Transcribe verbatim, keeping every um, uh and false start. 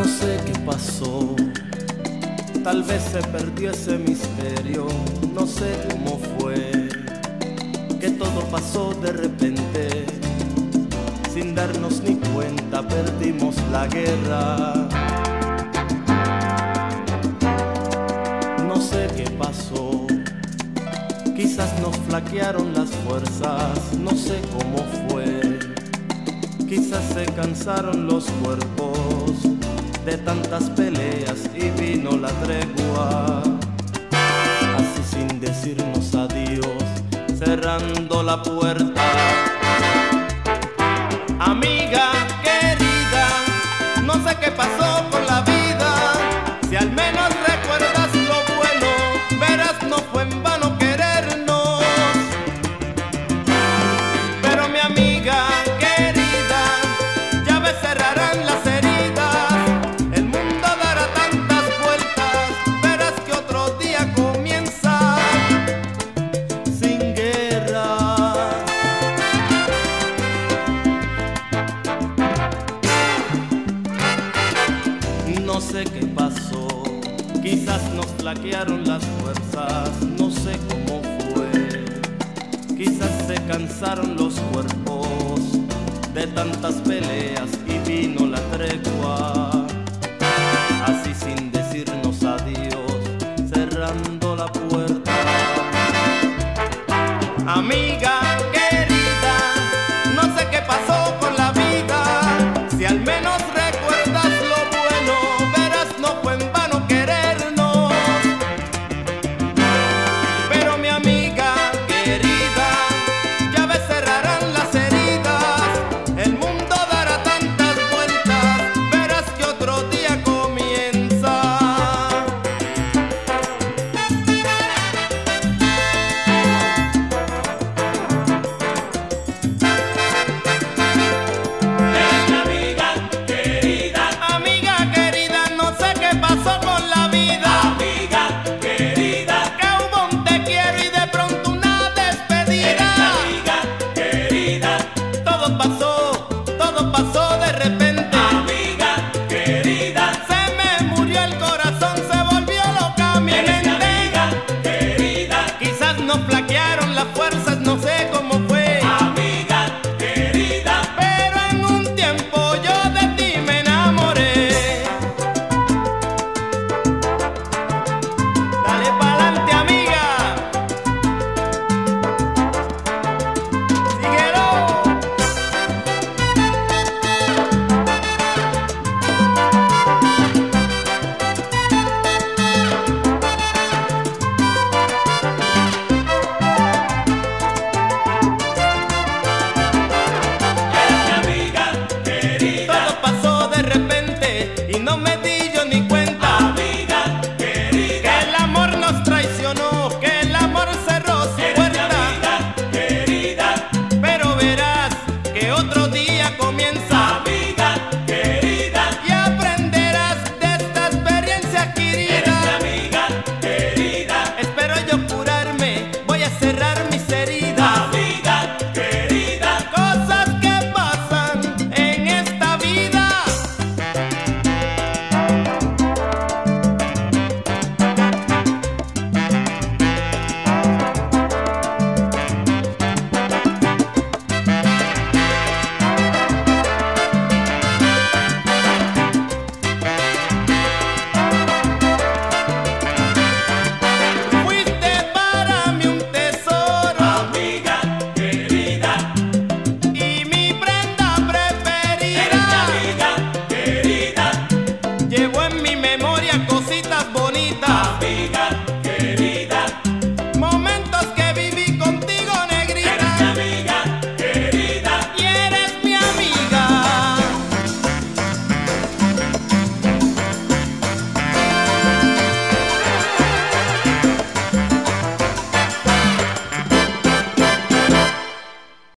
sé qué pasó, tal vez se perdió ese misterio. No sé cómo fue que todo pasó de repente, sin darnos ni cuenta perdimos la guerra. No sé qué pasó, quizás nos flaquearon las fuerzas, no sé cómo fue. Quizás se cansaron los cuerpos de tantas peleas y vino la tregua. Así sin decirnos adiós, cerrando la puerta. Amiga querida, no sé qué pasó con la vida. Si al menos recuerdas lo bueno, verás no fue en vano querernos. Pero mi amiga querida, ya ves cerrarán las heridas. El mundo dará tantas vueltas, verás que otro día comienza sin guerra. No sé qué pasó, quizás nos flaquearon las fuerzas, no sé cómo fue. Quizás se cansaron los cuerpos de tantas peleas y vino